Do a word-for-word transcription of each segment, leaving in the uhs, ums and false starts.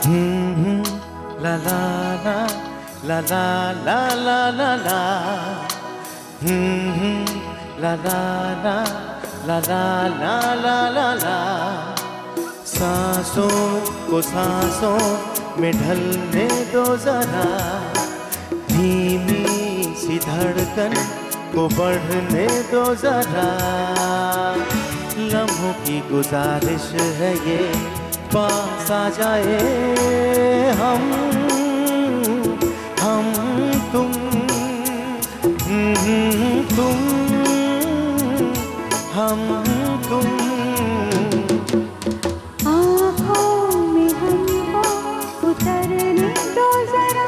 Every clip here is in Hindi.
हम्म, ला ला ला ला ला ला ला ला ला, हम्म, ला ला ला ला ला ला ला ला ला। सांसों को सांसों में ढलने दो जरा, धीमी सी धड़कन को बढ़ने दो जरा। लम्हों की गुजारिश है ये, पास आ जाए हम हम तुम तुम हम तुम। आँखों में हमको उतरने दो जरा,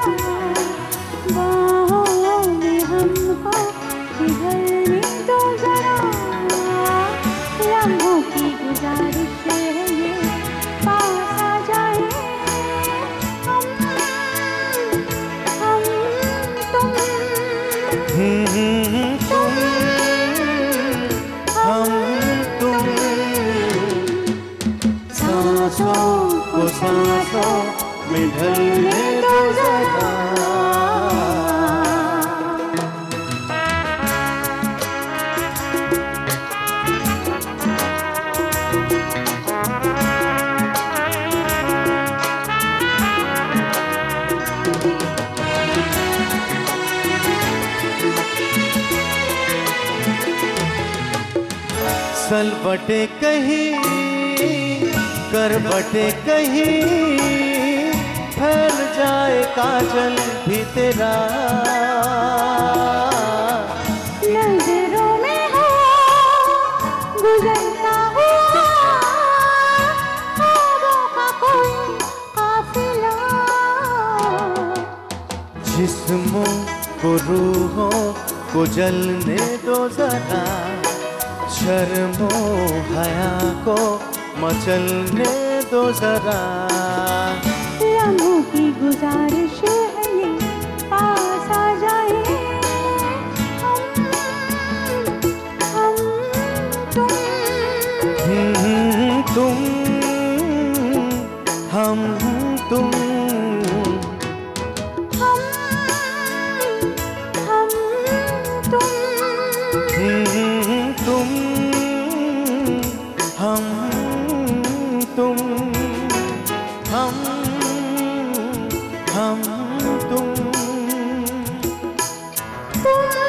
बाहों में हमको पिघलने दो जरा। लम्हों की गुजारिश है ये, पास आ जाए हम हम तुम तुम हम तुम। सांसों को सांसों में ढलने दो जरा। सलवटे कहीं करवटे कहीं, फैल जाए काजल भी तेरा। नजरों में हो गुजरता हुआ ख्वाबों का कोई काफिला। जिस्मों को रूहों को जलने दो जरा, शर्मो हया को मचलने दो जरा। लम्हों की गुजारिश है ये, पास आ जाए हम हम तुम तुम हम तुम हम हम तुम तुम हम तुम हम हम तुम तुम